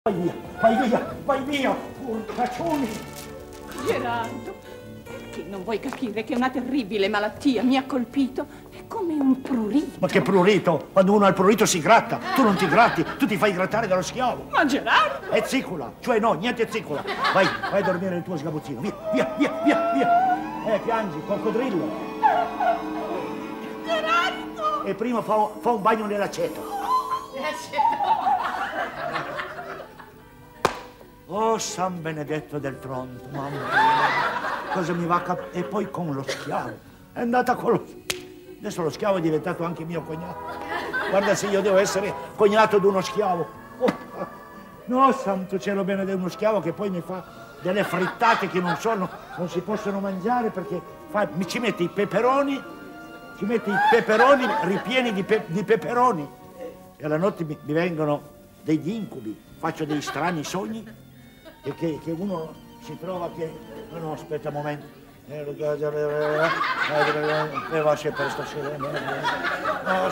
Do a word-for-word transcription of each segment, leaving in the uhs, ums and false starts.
Vai via, vai via, vai via, porcaccioni! Gerardo, perché non vuoi capire che una terribile malattia mi ha colpito? È come un prurito. Ma che prurito? Quando uno ha il prurito si gratta. Tu non ti gratti, tu ti fai grattare dallo schiavo. Ma Gerardo! È ziccola, cioè no, niente ziccola. Vai, vai a dormire nel tuo sgabuzzino. Via, via, via, via, via. Eh, piangi, coccodrillo. Gerardo! E prima fa, fa un bagno nell'aceto. Oh, San Benedetto del Tronto, mamma mia, cosa mi va a cap... E poi con lo schiavo, è andata con lo... Adesso lo schiavo è diventato anche mio cognato. Guarda se io devo essere cognato di uno schiavo. Oh, no, santo cielo benedetto, uno schiavo che poi mi fa delle frittate che non sono, non si possono mangiare perché fa... mi ci mette i peperoni, ci mette i peperoni ripieni di, pe... di peperoni. E alla notte mi, mi vengono degli incubi, faccio dei strani sogni. E che, che uno si trova che... No, no, aspetta un momento. E va sempre stasera. No,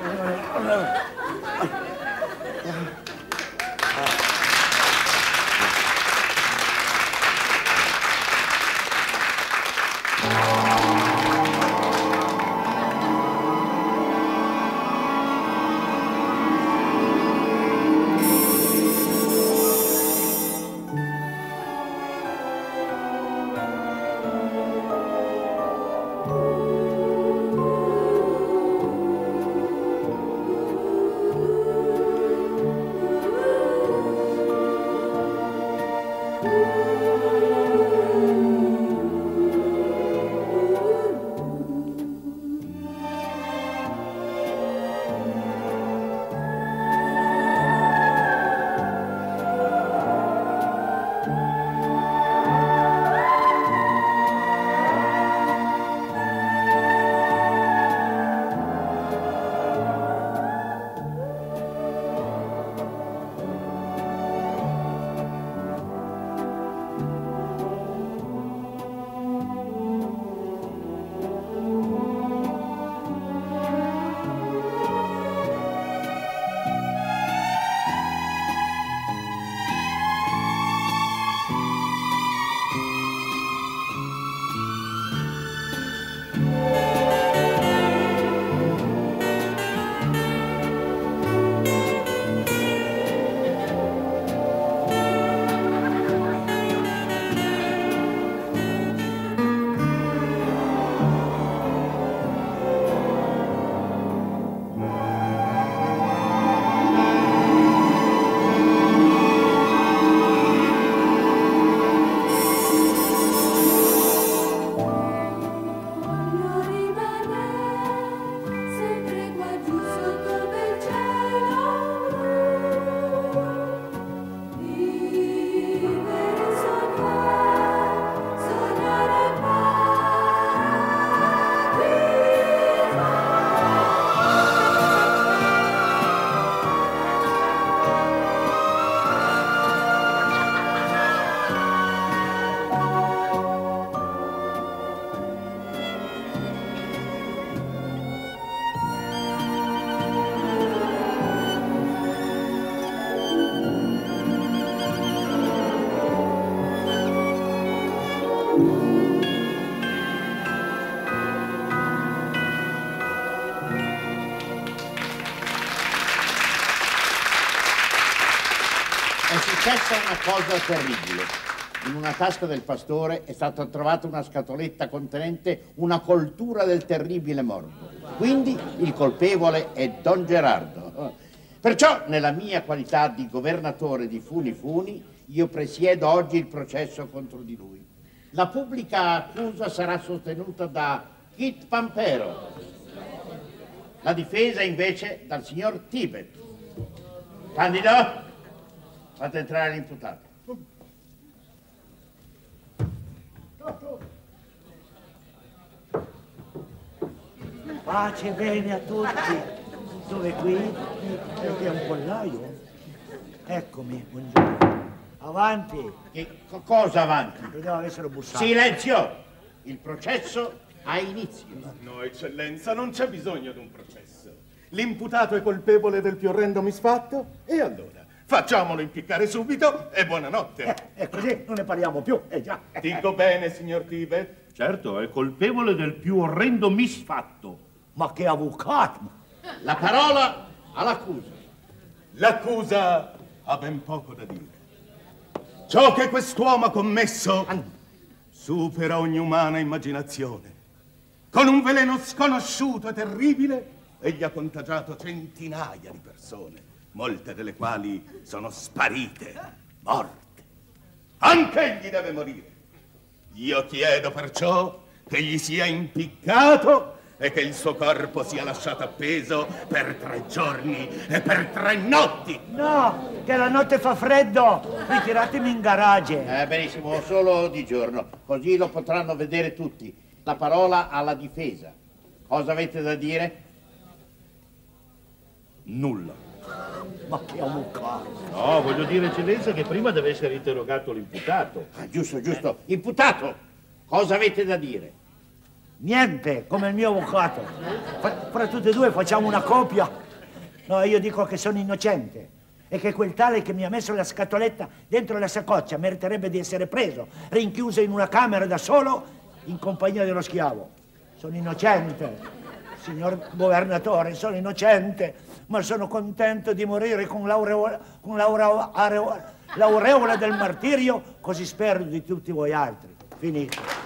È successa una cosa terribile. In una tasca del pastore è stata trovata una scatoletta contenente una coltura del terribile morbo. Quindi il colpevole è Don Gerardo. Perciò, nella mia qualità di governatore di Funi Funi, io presiedo oggi il processo contro di lui. La pubblica accusa sarà sostenuta da Kit Pampero. La difesa invece dal signor Tibet. Candido? Fate entrare l'imputato. Pace bene a tutti. Dove qui? Perché è un pollaio? Eccomi, buongiorno. Avanti. Che co- cosa avanti? Credevo avessero bussato. Silenzio! Il processo ha inizio. No, eccellenza, non c'è bisogno di un processo. L'imputato è colpevole del più orrendo misfatto e allora Facciamolo impiccare subito e buonanotte. Eh, e così non ne parliamo più, eh già. Dico bene, signor Tibet? Certo, è colpevole del più orrendo misfatto. Ma che avvocato! La parola all'accusa. L'accusa ha ben poco da dire. Ciò che quest'uomo ha commesso supera ogni umana immaginazione. Con un veleno sconosciuto e terribile, egli ha contagiato centinaia di persone, molte delle quali sono sparite, morte. Anche egli deve morire. Io chiedo perciò che gli sia impiccato e che il suo corpo sia lasciato appeso per tre giorni e per tre notti. No, che la notte fa freddo. Ritiratemi in garage. Eh, benissimo, solo di giorno, così lo potranno vedere tutti. La parola alla difesa. Cosa avete da dire? Nulla. Ma che avvocato! No, voglio dire, eccellenza, che prima deve essere interrogato l'imputato. Ah, giusto, giusto. Imputato, cosa avete da dire? Niente, come il mio avvocato. Fra, fra tutti e due facciamo una coppia. No, io dico che sono innocente e che quel tale che mi ha messo la scatoletta dentro la saccoccia meriterebbe di essere preso, rinchiuso in una camera da solo in compagnia dello schiavo. Sono innocente, signor governatore, sono innocente, ma sono contento di morire con l'aureola, con l'aureola, aureola, l'aureola del martirio, così spero di tutti voi altri. Finito.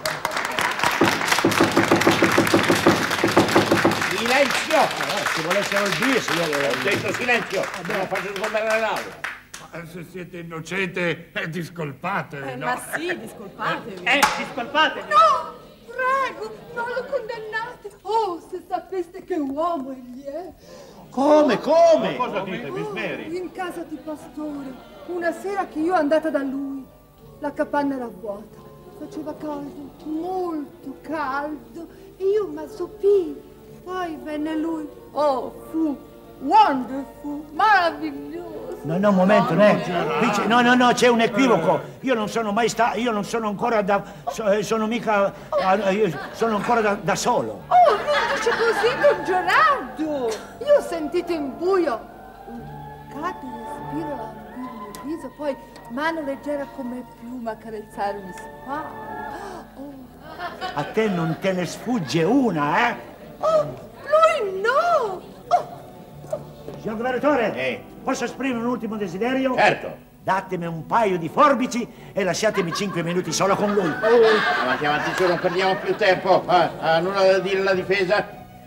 Silenzio! Eh, ci volessero il bis, io Ho detto silenzio, non lo faccio sgomberare l'aula. Ma se siete innocente, eh, discolpatevi, Eh, no? ma sì, discolpatevi. Eh, discolpatevi! No! Prego, non lo condannate! Oh, se sapeste che uomo egli è! Come, come? Cosa dite, Miss Mary? In casa di pastore, una sera che io andata da lui, la capanna era vuota, faceva caldo, molto caldo, e io m'assopii. Poi venne lui, oh, fu wonderful, meraviglioso. No, no, un momento, né? No, no, no, c'è un equivoco. Io non sono mai stato, io non sono ancora da, so- sono mica, eh, io sono ancora da, da solo. Oh, non dice così, don Gerardo! Io ho sentito in buio un cato respiro lambire il viso, poi mano leggera come piuma carezzare una spalla. Oh. A te non te ne sfugge una, eh? Oh, lui no! Oh. Signor governatore, Eh. posso esprimere un ultimo desiderio? Certo. Datemi un paio di forbici e lasciatemi cinque minuti solo con lui. Avanti, avanti, su, non perdiamo più tempo. Ah, ah, nulla da dire alla difesa?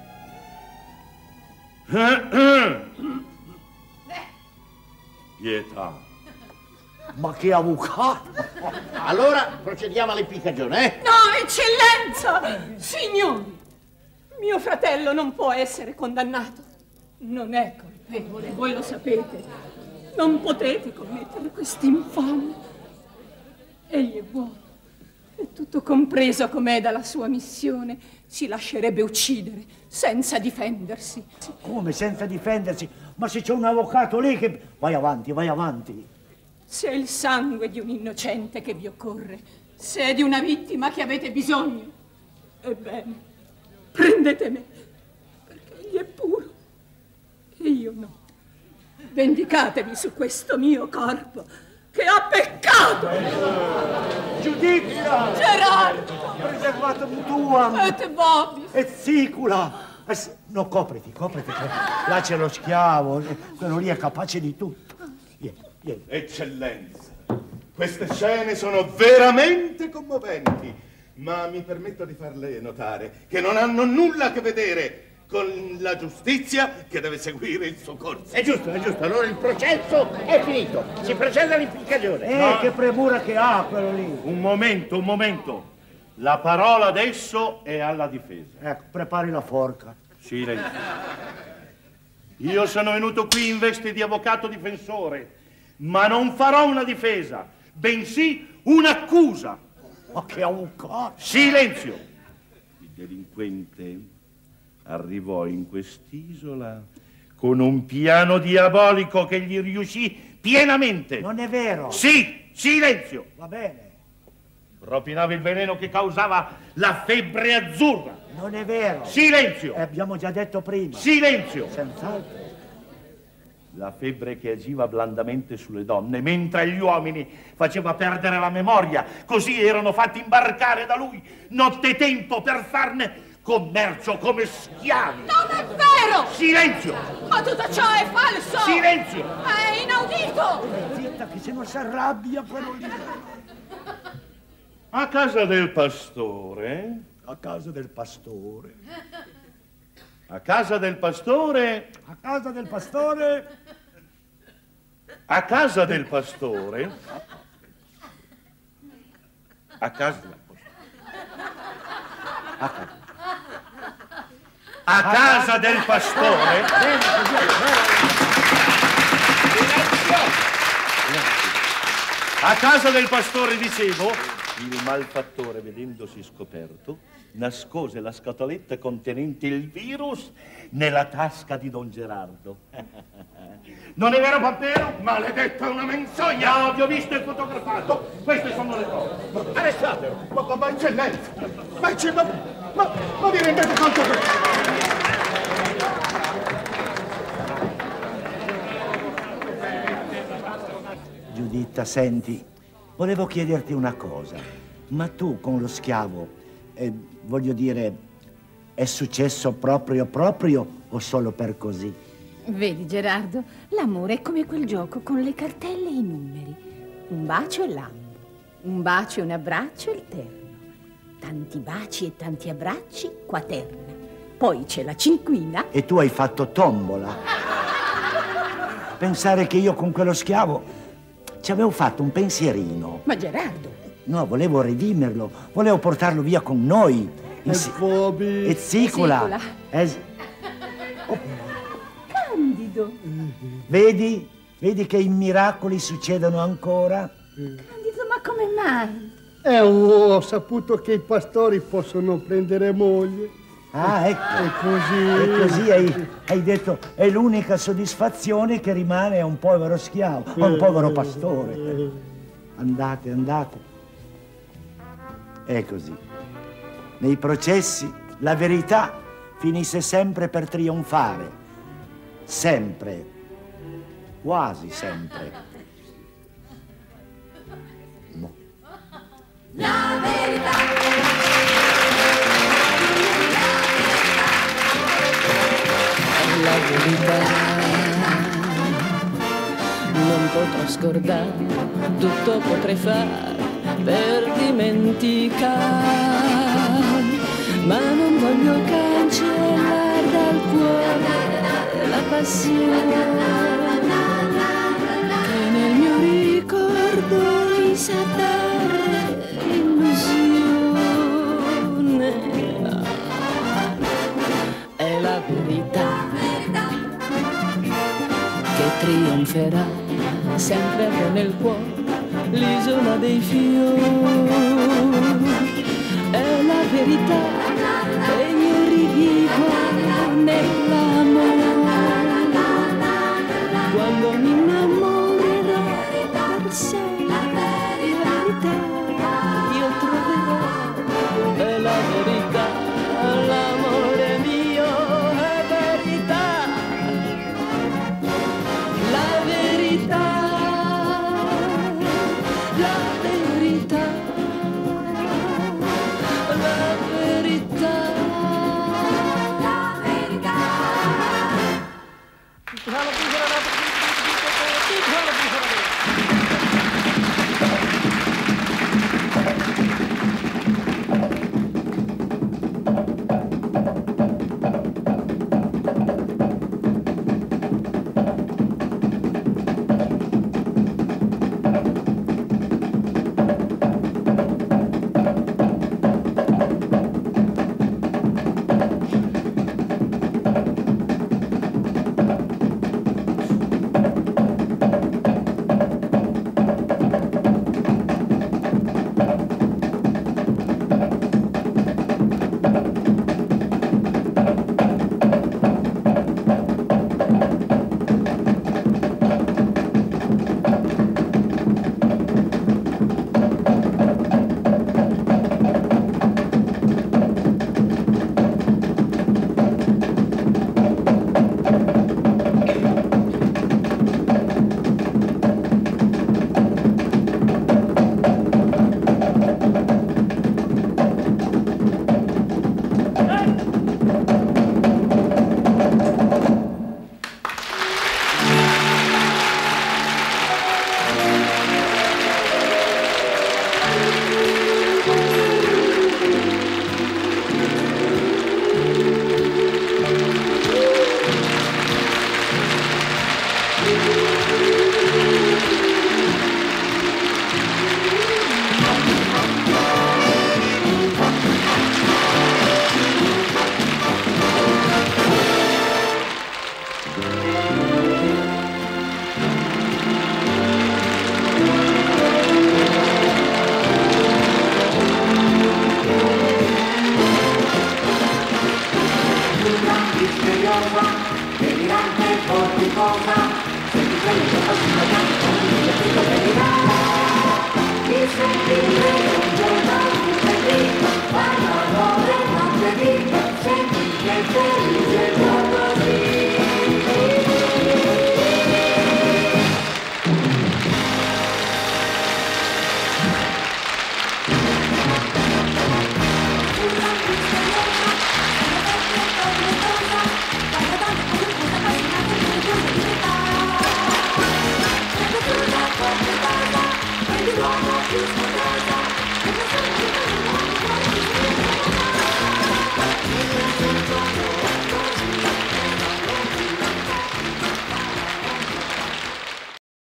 Pietà. Ma che avvocato! Allora procediamo all'impiccagione, eh? No, eccellenza! Signori, mio fratello non può essere condannato. Non è colpevole, voi lo sapete. Non potete commettere quest'infamia. Egli è buono. E tutto compreso com'è dalla sua missione, si lascerebbe uccidere senza difendersi. Come senza difendersi? Ma se c'è un avvocato lì che... Vai avanti, vai avanti. Se è il sangue di un innocente che vi occorre, se è di una vittima che avete bisogno, ebbene, prendete me, perché egli è puro e io no. Vendicatevi su questo mio corpo che ha peccato. Giudizia! Gerardo! Preservatum tuam! Et vobis! Et sicula! Eh, s- No, copriti, copriti, che là c'è lo schiavo, eh, quello lì è capace di tutto. Vieni, vieni. Eccellenza, queste scene sono veramente commoventi, ma mi permetto di farle notare che non hanno nulla a che vedere con la giustizia che deve seguire il suo corso. È giusto, è giusto. Allora il processo è finito. Si procede all'impiccagione. Eh, No. che premura che ha quello lì. Un momento, un momento. La parola adesso è alla difesa. Ecco, prepari la forca. Silenzio. Io sono venuto qui in veste di avvocato difensore, ma non farò una difesa, bensì un'accusa. Ma che avvocato! Silenzio! Il delinquente arrivò in quest'isola con un piano diabolico che gli riuscì pienamente. Non è vero! Sì, silenzio! Va bene, Propinava il veleno che causava la febbre azzurra. non è vero! Silenzio! Eh, abbiamo già detto prima. Silenzio! Senz'altro. La febbre che agiva blandamente sulle donne, mentre agli uomini faceva perdere la memoria, così erano fatti imbarcare da lui nottetempo per farne commercio come schiavi. Non è vero! Silenzio! Ma tutto ciò è falso! Silenzio! È inaudito! Zitta, che se non si arrabbia quello lì. A casa del pastore? A casa del pastore. A casa del pastore? A casa del pastore. A casa del pastore? A casa del pastore. A casa. A casa del pastore? A casa del pastore, dicevo, il malfattore, vedendosi scoperto, nascose la scatoletta contenente il virus nella tasca di Don Gerardo. Non è vero, Pampero? Maledetta, è una menzogna! No, vi ho visto e fotografato. Queste sono le cose. Arrestatelo. Ma, ma, ma eccellenza! Ma, ecce- ma, ma, ma vi rendete conto che... Giuditta, senti, volevo chiederti una cosa. Ma tu con lo schiavo, eh, voglio dire, è successo proprio proprio o solo per così? Vedi, Gerardo, l'amore è come quel gioco con le cartelle e i numeri. Un bacio e l'ambo, un bacio e un abbraccio e il terno. Tanti baci e tanti abbracci, quaterna. Poi c'è la cinquina. E tu hai fatto tombola. Pensare che io con quello schiavo ci avevo fatto un pensierino. Ma Gerardo... No, volevo redimerlo, volevo portarlo via con noi. E Fobi. E Zicola. Zicola. Es... Oh. Candido. Vedi? Vedi che i miracoli succedono ancora? Candido, ma come mai? Eh, ho saputo che i pastori possono prendere moglie. Ah, ecco. E così... E così hai, hai detto, è l'unica soddisfazione che rimane a un povero schiavo, a un povero pastore. Andate, andate. È così. Nei processi la verità finisce sempre per trionfare. Sempre. Quasi sempre. No. La verità. La verità. Non potrò scordare, tutto potrei fare per dimenticare, ma non voglio cancellare dal cuore la passione che nel mio ricordo mi sa dare l'illusione. È la verità che trionferà sempre nel cuore l'isola dei fiori. È la verità che io rivivo nell'amore quando mi innamorerò per sempre.